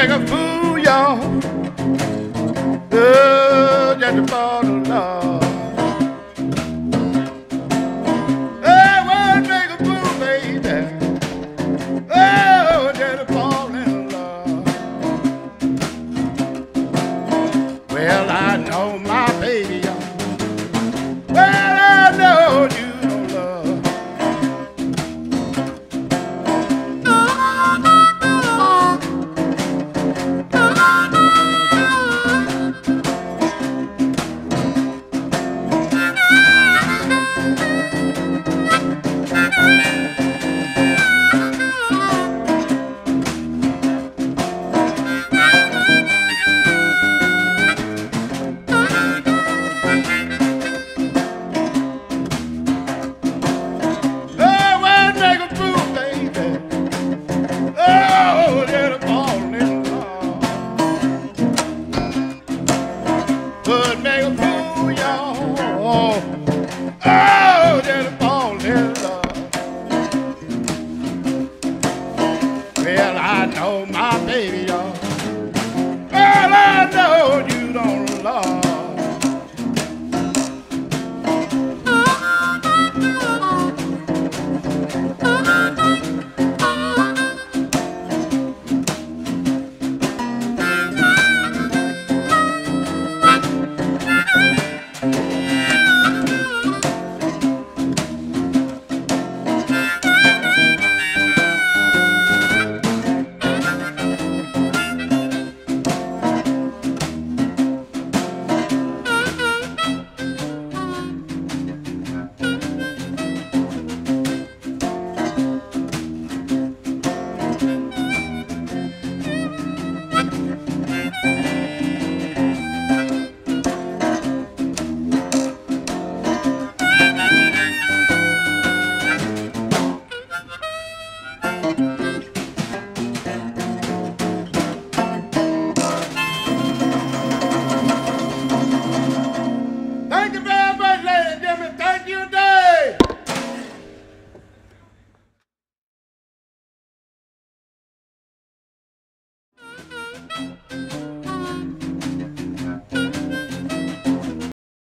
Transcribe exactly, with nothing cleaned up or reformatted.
make a fool, y'all. Oh, just to fall in love. Oh, would make a fool, baby. Oh, just to fall in love. Well, I know my baby, y'all. Well, I know you don't love. Could make a fool, y'all. Oh, just fall in love. Well, I know my baby, y'all. Well, I know you don't love.